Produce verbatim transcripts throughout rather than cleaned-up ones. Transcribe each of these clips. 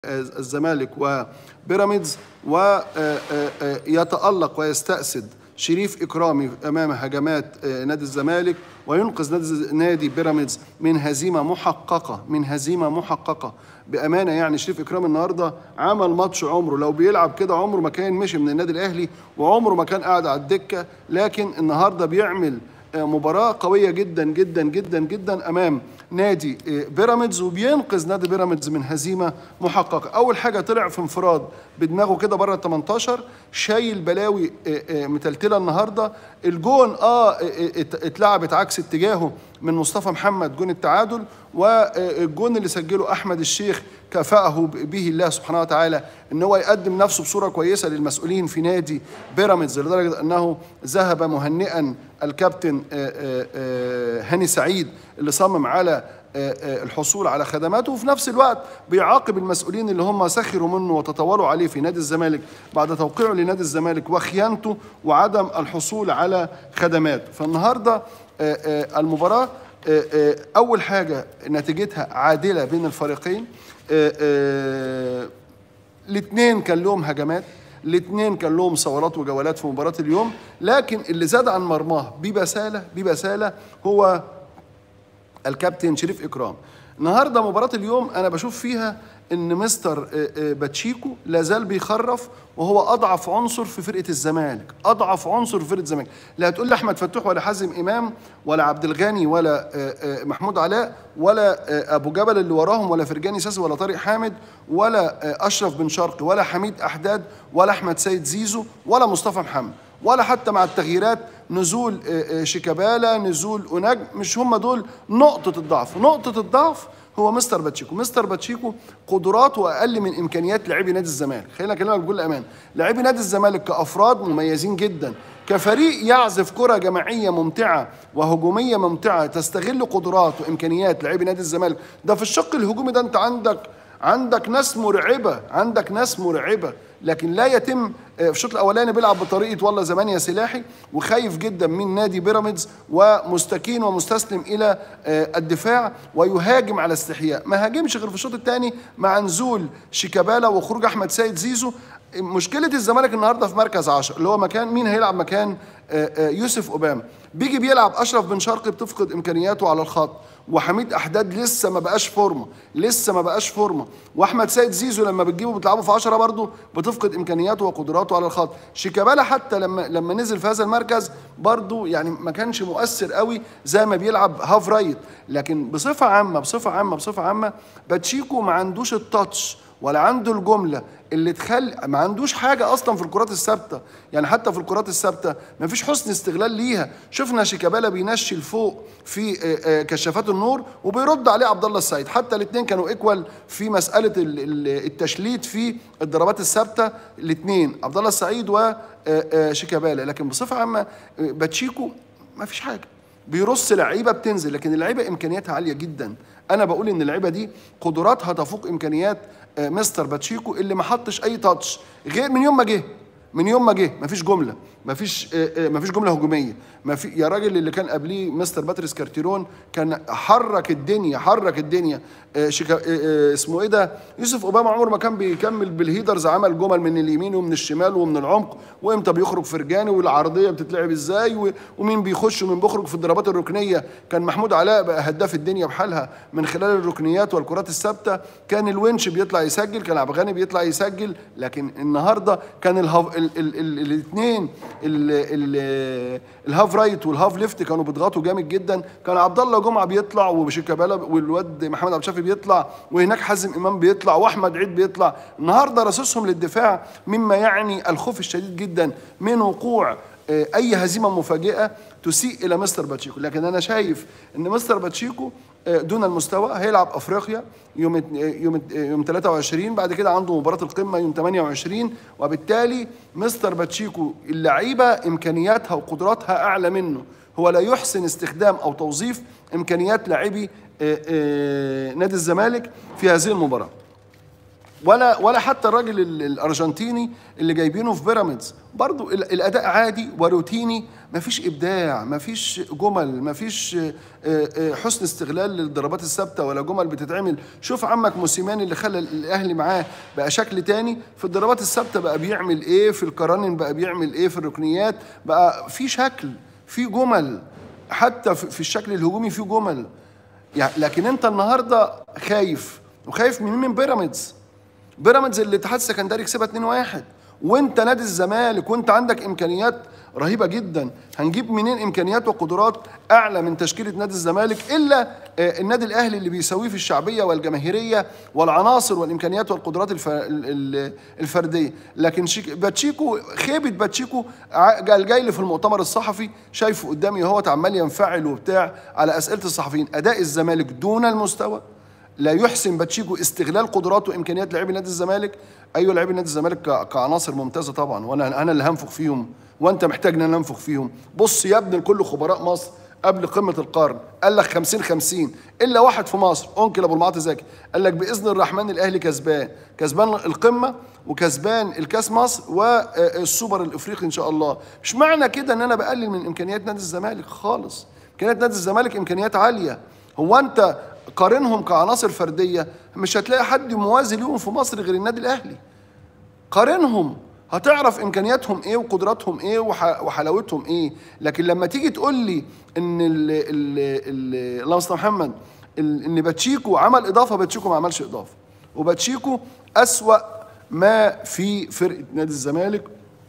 الزمالك وبيراميدز، ويتألق ويستأسد شريف إكرامي أمام هجمات نادي الزمالك وينقذ نادي بيراميدز من هزيمة محققة من هزيمة محققة بأمانة. يعني شريف إكرامي النهاردة عمل ماتش عمره، لو بيلعب كده عمره ما كان مشي من النادي الأهلي وعمره ما كان قاعد على الدكة، لكن النهاردة بيعمل مباراة قوية جدا جدا جدا جدا أمام نادي بيراميدز وبينقذ نادي بيراميدز من هزيمة محققة. أول حاجة طلع في انفراد بدماغه كده بره ال تمنتاشر، شايل بلاوي متلتلة النهاردة. الجون اه اتلعبت عكس اتجاهه من مصطفى محمد جون التعادل، والجون اللي سجله أحمد الشيخ كافأه به الله سبحانه وتعالى ان هو يقدم نفسه بصورة كويسة للمسؤولين في نادي بيراميدز، لدرجة انه ذهب مهنئا الكابتن هاني سعيد اللي صمم على الحصول على خدماته، وفي نفس الوقت بيعاقب المسؤولين اللي هم سخروا منه وتطاولوا عليه في نادي الزمالك بعد توقيعه لنادي الزمالك وخيانته وعدم الحصول على خدمات. فالنهارده المباراة أول حاجة نتيجتها عادلة بين الفريقين، الاثنين كان لهم هجمات، الاثنين كان لهم صولات وجولات في مباراة اليوم، لكن اللي زاد عن مرماه ببسالة ببسالة هو الكابتن شريف إكرام. النهارده مباراة اليوم أنا بشوف فيها إن مستر باتشيكو لازال بيخرف، وهو أضعف عنصر في فرقة الزمالك، أضعف عنصر في فرقة الزمالك. لا هتقول لي أحمد فتوح ولا حازم إمام ولا عبد الغني ولا محمود علاء ولا أبو جبل اللي وراهم ولا فرجاني ساسي ولا طارق حامد ولا أشرف بن شرقي ولا حميد أحداد ولا أحمد سيد زيزو ولا مصطفى محمد، ولا حتى مع التغييرات نزول شيكابالا نزول أوناج. مش هم دول نقطة الضعف. نقطة الضعف هو مستر باتشيكو. مستر باتشيكو قدراته اقل من امكانيات لاعبي نادي الزمالك. خلينا اكلمك بكل امان، لاعبي نادي الزمالك كافراد مميزين جدا، كفريق يعزف كره جماعيه ممتعه وهجوميه ممتعه تستغل قدرات وامكانيات لاعبي نادي الزمالك. ده في الشق الهجومي ده انت عندك عندك ناس مرعبه، عندك ناس مرعبه، لكن لا يتم. في الشوط الاولاني بيلعب بطريقه والله زمان يا سلاحي، وخايف جدا من نادي بيراميدز ومستكين ومستسلم الى الدفاع ويهاجم على استحياء. ما هاجمش غير في الشوط الثاني مع نزول شيكابالا وخروج احمد سيد زيزو. مشكله الزمالك النهارده في مركز عشرة اللي هو مكان مين هيلعب مكان يوسف اوباما. بيجي بيلعب اشرف بن شرقي بتفقد امكانياته على الخط، وحميد احداد لسه ما بقاش فورمه لسه ما بقاش فورمه واحمد سيد زيزو لما بتجيبه بتلعبه في عشرة برضه بتفقد امكانياته وقدراته على الخط. شيكابالا حتى لما لما نزل في هذا المركز برضه يعني ما كانش مؤثر قوي زي ما بيلعب هاف رايت. لكن بصفه عامه بصفه عامه بصفه عامه باتشيكو ما عندوش التاتش ولا عنده الجمله اللي تخلي، ما عندوش حاجه اصلا في الكرات الثابته. يعني حتى في الكرات الثابته ما فيش حسن استغلال ليها. شفنا شيكابالا بينشي لفوق في كشافات النور وبيرد عليه عبد الله السعيد، حتى الاثنين كانوا ايكوال في مساله التشليت في الضربات الثابته، الاثنين عبد الله السعيد وشيكابالا. لكن بصفه عامه باتشيكو ما فيش حاجه، بيرص لعيبه بتنزل، لكن اللعيبه امكانياتها عاليه جدا. انا بقول ان اللعيبه دي قدراتها تفوق امكانيات مستر باتشيكو اللي ما حطش اي تاتش غير من يوم ما جه من يوم ما جه مفيش جمله مفيش مفيش جمله هجوميه. ما في يا راجل اللي كان قبليه مستر باتريس كارتيرون كان حرك الدنيا حرك الدنيا شيكا اسمه ايه ده يوسف اوباما عمره ما كان بيكمل بالهيدرز، عمل جمل من اليمين ومن الشمال ومن العمق، وامتى بيخرج فرجاني والعرضيه بتتلعب ازاي ومين بيخش ومين بيخرج في الضربات الركنيه. كان محمود علاء بقى هداف الدنيا بحالها من خلال الركنيات والكرات الثابته. كان الونش بيطلع يسجل، كان عبد الغني بيطلع يسجل. لكن النهارده كان الاثنين الهاف رايت والهاف ليفت كانوا بيضغطوا جامد جدا. كان عبد الله جمعه بيطلع وشيكابالا والواد محمد عبد الشافي بيطلع، وهناك حازم امام بيطلع واحمد عيد بيطلع. النهارده رصصهم للدفاع، مما يعني الخوف الشديد جدا من وقوع اي هزيمه مفاجئه تسيء الى مستر باتشيكو. لكن انا شايف ان مستر باتشيكو دون المستوى. هيلعب افريقيا يوم يوم يوم ثلاثة وعشرين، بعد كده عنده مباراه القمه يوم ثمانية وعشرين، وبالتالي مستر باتشيكو اللعيبه امكانياتها وقدراتها اعلى منه. هو لا يحسن استخدام او توظيف امكانيات لاعبي نادي الزمالك في هذه المباراه. ولا ولا حتى الراجل الارجنتيني اللي جايبينه في بيراميدز برضو الاداء عادي وروتيني، مفيش ابداع، مفيش جمل، مفيش حسن استغلال للضربات الثابته ولا جمل بتتعمل. شوف عمك موسيماني اللي خلى الاهلي معاه بقى شكل تاني في الضربات الثابته، بقى بيعمل ايه في القرانين، بقى بيعمل ايه في الركنيات، بقى في شكل، في جمل، حتى في الشكل الهجومي في جمل يعني. لكن انت النهارده خايف، وخايف من من بيراميدز. بيراميدز اللي الاتحاد السكندري كسبها اتنين واحد، وانت نادي الزمالك وانت عندك امكانيات رهيبه جدا. هنجيب منين امكانيات وقدرات اعلى من تشكيله نادي الزمالك الا النادي الاهلي اللي بيساويه في الشعبيه والجماهيريه والعناصر والامكانيات والقدرات الفرديه. لكن باتشيكو، خيبه باتشيكو، جاي لي في المؤتمر الصحفي شايفه قدامي اهوت عمال ينفعل وبتاع على اسئله الصحفيين. اداء الزمالك دون المستوى، لا يحسن باتشيكو استغلال قدرات وامكانيات لاعبي نادي الزمالك. ايوه لاعبي نادي الزمالك كعناصر ممتازه طبعا، وانا انا اللي هنفخ فيهم، وانت محتاج ان انا انفخ فيهم. بص يا ابني لكل خبراء مصر قبل قمه القرن قال لك خمسين خمسين، الا واحد في مصر انكل ابو المعاطي زكي قال لك باذن الرحمن الاهلي كسبان، كسبان القمه وكسبان الكاس مصر والسوبر الافريقي ان شاء الله. مش معنى كده ان انا بقلل من امكانيات نادي الزمالك خالص، امكانيات نادي الزمالك امكانيات عاليه. هو انت قارنهم كعناصر فرديه، مش هتلاقي حد موازي لهم في مصر غير النادي الاهلي. قارنهم هتعرف امكانياتهم ايه وقدراتهم ايه وحلاوتهم ايه. لكن لما تيجي تقول لي ان ال ال الله يستر محمد ان باتشيكو عمل اضافه، باتشيكو ما عملش اضافه، وباتشيكو اسوأ ما في فرقه نادي الزمالك.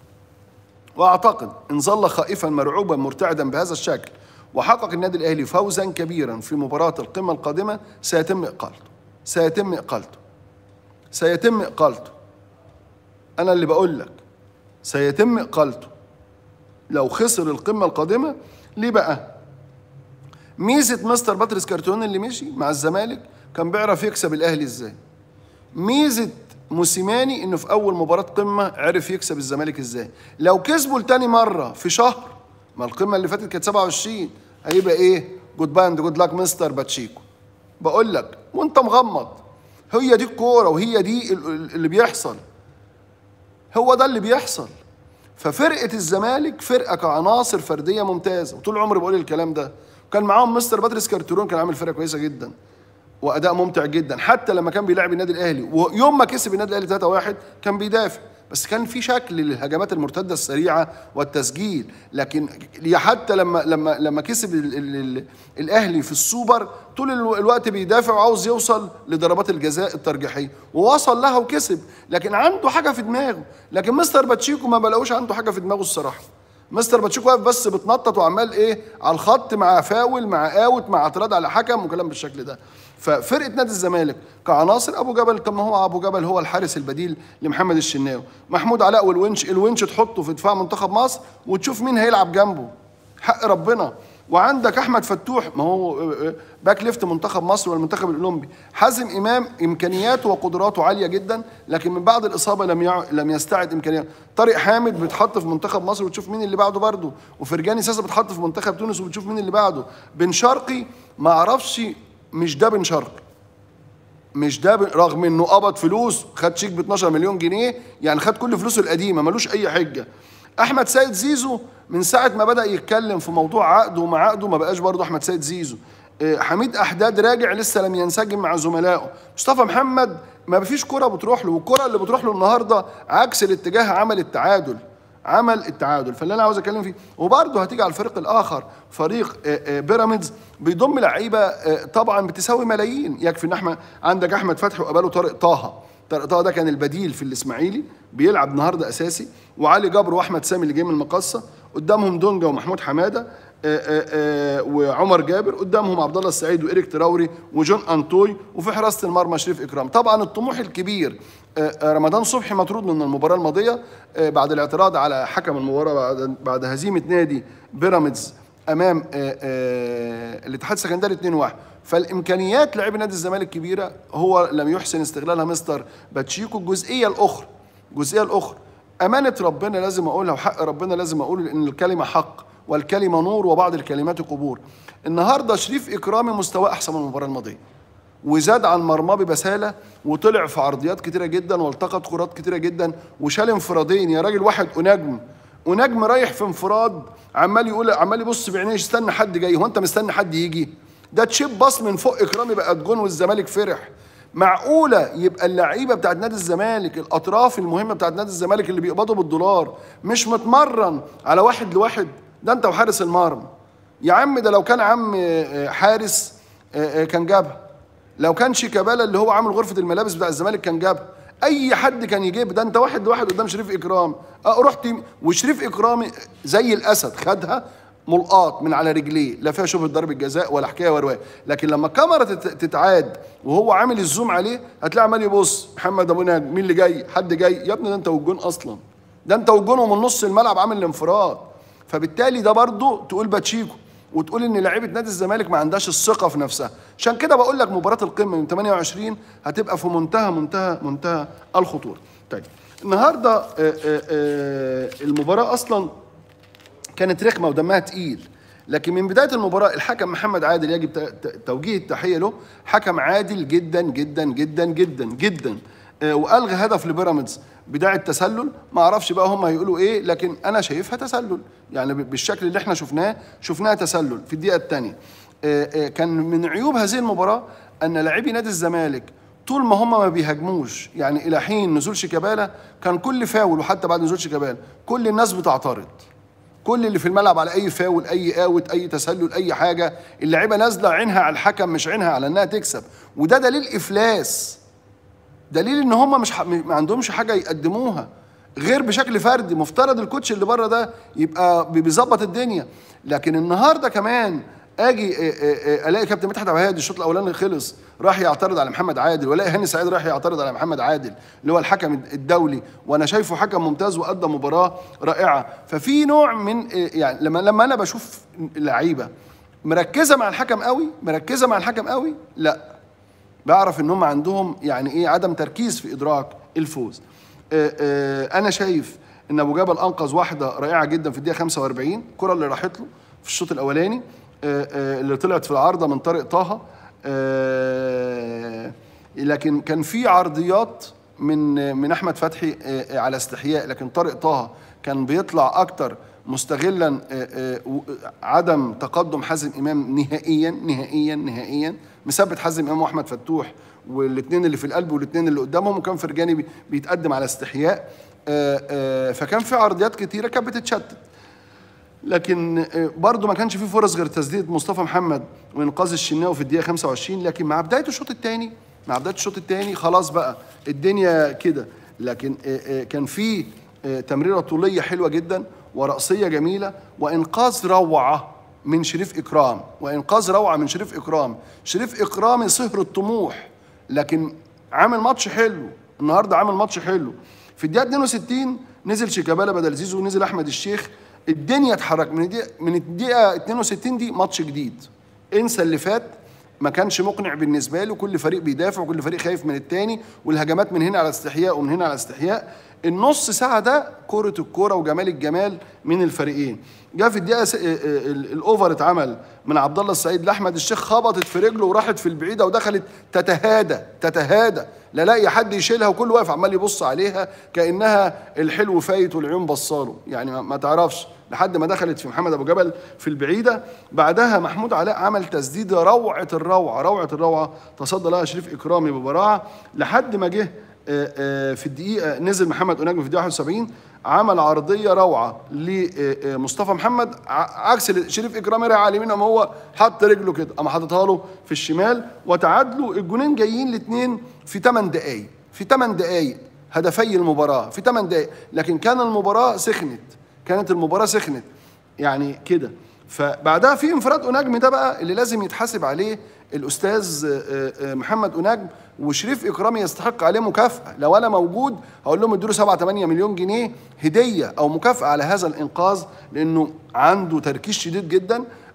واعتقد ان ظل خائفا مرعوبا مرتعدا بهذا الشكل وحقق النادي الاهلي فوزا كبيرا في مباراه القمه القادمه سيتم اقالته، سيتم اقالته، سيتم اقالته. انا اللي بقول لك سيتم اقالته لو خسر القمه القادمه. ليه بقى؟ ميزه مستر باتريس كارتون اللي مشي مع الزمالك كان بيعرف يكسب الاهلي ازاي. ميزه موسيماني انه في اول مباراه قمه عرف يكسب الزمالك ازاي. لو كسبوا لتاني مره في شهر، ما القمه اللي فاتت كانت سبعة وعشرين، هيبقى ايه؟ جود باند جود لاك مستر باتشيكو. بقول لك وانت مغمض، هي دي الكوره وهي دي اللي بيحصل، هو ده اللي بيحصل. ففرقه الزمالك فرقه كعناصر فرديه ممتازه، وطول عمري بقول الكلام ده. كان معاهم مستر باتريس كارتيرون، كان عامل فرقه كويسه جدا واداء ممتع جدا، حتى لما كان بيلعب النادي الاهلي، ويوم ما كسب النادي الاهلي ثلاثة واحد كان بيدافع، بس كان في شكل للهجمات المرتده السريعه والتسجيل. لكن حتى لما لما لما كسب ال ال ال الاهلي في السوبر طول الوقت بيدافع وعاوز يوصل لضربات الجزاء الترجيحيه، ووصل لها وكسب. لكن عنده حاجه في دماغه. لكن مستر باتشيكو ما بلاقوش عنده حاجه في دماغه الصراحه. مستر باتشيكو واقف بس بتنطط وعمال ايه على الخط، مع فاول مع اوت مع اعتراض على حكم وكلام بالشكل ده. ففرقه نادي الزمالك كعناصر، ابو جبل، طب ما هو ابو جبل هو الحارس البديل لمحمد الشناوي، محمود علاء والونش، الونش تحطه في دفاع منتخب مصر وتشوف مين هيلعب جنبه، حق ربنا. وعندك احمد فتوح، ما هو باك ليفت منتخب مصر والمنتخب الاولمبي. حازم امام امكانياته وقدراته عاليه جدا، لكن من بعد الاصابه لم يع... لم يستعد امكانياته. طارق حامد بيتحط في منتخب مصر وتشوف مين اللي بعده برده، وفرجاني ساسا بيتحط في منتخب تونس وبتشوف مين اللي بعده. بن شرقي ما اعرفش، مش ده بن شرقي، مش ده ب... رغم انه قبض فلوس، خد شيك ب اتناشر مليون جنيه، يعني خد كل فلوسه القديمه، ملوش اي حجه. احمد سيد زيزو من ساعه ما بدا يتكلم في موضوع عقده وما عقده ما بقاش برضه احمد سيد زيزو. حميد احداد راجع لسه لم ينسجم مع زملائه. مصطفى محمد ما فيش كره بتروح له، والكره اللي بتروح له النهارده عكس الاتجاه، عمل التعادل، عمل التعادل. فاللي انا عاوز اتكلم فيه، وبرضه هتيجي على الفريق الاخر، فريق بيراميدز بيضم لعيبه طبعا بتساوي ملايين. يكفي ان احمد عندك احمد فتحي وقبله طارق طه، طارق طه ده كان البديل في الاسماعيلي، بيلعب النهارده اساسي، وعلي جبر واحمد سامي اللي جاي من المقصه، قدامهم دونجا ومحمود حماده آآ آآ وعمر جابر، قدامهم عبد الله السعيد وإيريك تراوري وجون انطوي، وفي حراسه المرمى شريف اكرام. طبعا الطموح الكبير، رمضان صبحي مطرود من المباراه الماضيه بعد الاعتراض على حكم المباراه بعد, بعد هزيمه نادي بيراميدز امام الاتحاد السكندري اتنين واحد. فالامكانيات لاعبي نادي الزمالك كبيره، هو لم يحسن استغلالها مستر باتشيكو. الجزئيه الاخرى، الجزئيه الاخرى امانه ربنا لازم اقولها، وحق ربنا لازم اقوله، لان الكلمه حق والكلمه نور وبعض الكلمات قبور. النهارده شريف اكرامي مستواه احسن من المباراه الماضيه، وزاد عن مرماه ببساله، وطلع في عرضيات كتيره جدا، والتقط كرات كتيره جدا، وشال انفرادين. يا راجل واحد ونجم ونجم رايح في انفراد، عمال يقول عمال يبص بعينيه استنى حد جاي. هو انت مستني حد يجي؟ ده تشيب باص من فوق اكرامي بقت جون والزمالك فرح. معقوله يبقى اللعيبه بتاعت نادي الزمالك، الاطراف المهمه بتاعت نادي الزمالك اللي بيقبضوا بالدولار مش متمرن على واحد لواحد؟ ده انت وحارس المرمى يا عم. ده لو كان عم حارس كان جابها، لو كان شيكابالا اللي هو عامل غرفه الملابس بتاع الزمالك كان جابها، اي حد كان يجيب. ده انت واحد لواحد قدام شريف اكرامي. اه رحت وشريف اكرامي زي الاسد خدها ملقاط من على رجليه، لا فيها شبهه ضربه جزاء ولا حكايه وروايه. لكن لما الكاميرا تتعاد وهو عامل الزوم عليه هتلاقي عمال يبص محمد ابو نجم مين اللي جاي؟ حد جاي؟ يا ابني ده انت والجون اصلا، ده انت والجون ومن نص الملعب عامل الانفراد. فبالتالي ده برضه تقول باتشيكو، وتقول ان لعيبه نادي الزمالك ما عندهاش الثقه في نفسها. عشان كده بقول لك مباراه القمه يوم ثمانية وعشرين هتبقى في منتهى منتهى منتهى الخطوره. طيب النهارده آآ آآ المباراه اصلا كانت رخمه ودمها تقيل، لكن من بدايه المباراه الحكم محمد عادل يجب توجيه التحيه له، حكم عادل جدا جدا جدا جدا جدا، والغى هدف لبيراميدز بدايه تسلل. ما اعرفش بقى هم هيقولوا ايه، لكن انا شايفها تسلل، يعني بالشكل اللي احنا شفناه شفناها تسلل في الدقيقه الثانيه. كان من عيوب هذه المباراه ان لاعبي نادي الزمالك طول ما هم ما بيهاجموش، يعني الى حين نزول شيكابالا كان كل فاول، وحتى بعد نزول شيكابالا كل الناس بتعترض، كل اللي في الملعب على اي فاول اي اوت اي تسلل اي حاجه، اللعيبه نازله عينها على الحكم مش عينها على انها تكسب. وده دليل افلاس، دليل ان هم مش ح... ما عندهمش حاجه يقدموها غير بشكل فردي. مفترض الكوتش اللي بره ده يبقى بيظبط الدنيا. لكن النهارده كمان اجي الاقي كابتن مدحت عبد الهادي الشوط الاولاني خلص راح يعترض على محمد عادل، والاقي هاني سعيد راح يعترض على محمد عادل اللي هو الحكم الدولي، وانا شايفه حكم ممتاز وقدم مباراه رائعه. ففي نوع من يعني لما لما انا بشوف لعيبه مركزه مع الحكم قوي، مركزه مع الحكم قوي، لا بعرف ان هم عندهم يعني ايه عدم تركيز في ادراك الفوز. آآ آآ انا شايف ان ابو جبل انقذ واحده رائعه جدا في الدقيقه خمسة وأربعين، الكره اللي راحت له في الشوط الاولاني اللي طلعت في العارضه من طارق طه. لكن كان في عرضيات من من احمد فتحي على استحياء، لكن طارق طه كان بيطلع اكتر مستغلا عدم تقدم حازم امام نهائيا نهائيا نهائيا، مثبت حازم امام واحمد فتوح والاثنين اللي في القلب والاثنين اللي قدامهم، وكان فرجاني بيتقدم على استحياء. فكان في عرضيات كتيره كانت بتتشتت، لكن برضه ما كانش في فرص غير تسديده مصطفى محمد وانقاذ الشناوي في الدقيقه خمسة وعشرين. لكن مع بدايه الشوط الثاني مع بدايه الشوط الثاني خلاص بقى الدنيا كده. لكن كان في تمريره طوليه حلوه جدا ورأسيه جميله وانقاذ روعه من شريف اكرام، وانقاذ روعه من شريف اكرام. شريف اكرامي صهر الطموح، لكن عامل ماتش حلو النهارده، عامل ماتش حلو. في الدقيقه اثنين وستين نزل شيكابالا بدل زيزو ونزل احمد الشيخ، الدنيا اتحرك من الدقيقه من الدقيقه اثنين وستين دي ماتش جديد. انسى اللي فات، ما كانش مقنع بالنسبه له، كل فريق بيدافع وكل فريق خايف من الثاني، والهجمات من هنا على استحياء ومن هنا على استحياء. النص ساعه ده كره الكوره وجمال الجمال من الفريقين. جاء في الدقيقه الاوفر اتعمل من عبد الله السعيد لاحمد الشيخ، خبطت في رجله وراحت في البعيده ودخلت تتهادى تتهادى، لا لاقي حد يشيلها وكل واقف عمال يبص عليها كانها الحلو فايت والعيون بصاله، يعني ما تعرفش، لحد ما دخلت في محمد ابو جبل في البعيده. بعدها محمود علاء عمل تسديده روعه الروعه روعه الروعه، تصدى لها شريف اكرامي ببراعه، لحد ما جه في الدقيقه نزل محمد أنجم في الدقيقه واحد وسبعين عمل عرضيه روعه لمصطفى محمد عكس شريف اكرامي راح على اليمين، اما هو حط رجله كده اما حاططها له في الشمال وتعادلوا. الجونين جايين الاثنين في ثمان دقائق، في ثمان دقائق هدفي المباراه في ثمان دقائق، لكن كان المباراه سخنت، كانت المباراه سخنت يعني كده. فبعدها في انفراد أنجم ده بقى اللي لازم يتحاسب عليه الاستاذ محمد أنجم، وشريف اكرامي يستحق عليه مكافاه. لو انا موجود هقول لهم ادوا له سبعة ثمانية مليون جنيه هديه او مكافاه على هذا الانقاذ، لانه عنده تركيز شديد جدا.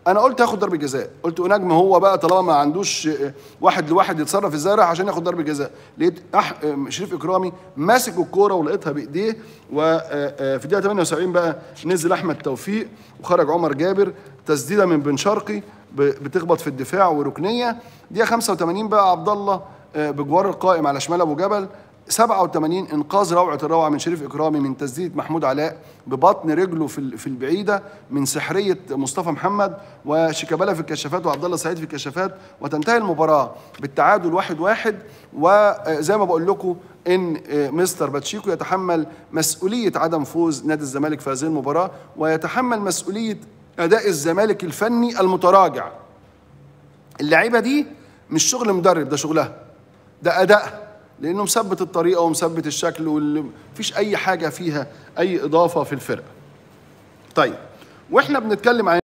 انا قلت هاخد ضربه جزاء، قلت نجم هو بقى طالما ما عندوش واحد لواحد يتصرف ازاي راح عشان ياخد ضربه جزاء. لقيت أح... شريف اكرامي ماسك الكوره ولقيتها بايديه، وفي الدقيقه ثمانية وسبعين بقى نزل احمد توفيق وخرج عمر جابر، تسديده من بن شرقي بتخبط في الدفاع وركنيه. دقيقه خمسة وثمانين بقى عبد الله بجوار القائم على شمال ابو جبل. سبعة وثمانين انقاذ روعه الروعه من شريف اكرامي من تسديده محمود علاء ببطن رجله في في البعيده من سحريه مصطفى محمد وشيكابالا في الكشافات وعبد الله سعيد في الكشافات، وتنتهي المباراه بالتعادل واحد واحد. وزي ما بقول لكم ان مستر باتشيكو يتحمل مسؤوليه عدم فوز نادي الزمالك في هذه المباراه، ويتحمل مسؤوليه اداء الزمالك الفني المتراجع. اللعيبه دي مش شغل مدرب، ده شغلها، ده ادائها، لانه مثبت الطريقه ومثبت الشكل ومفيش اي حاجه فيها اي اضافه في الفرقه. طيب واحنا بنتكلم عن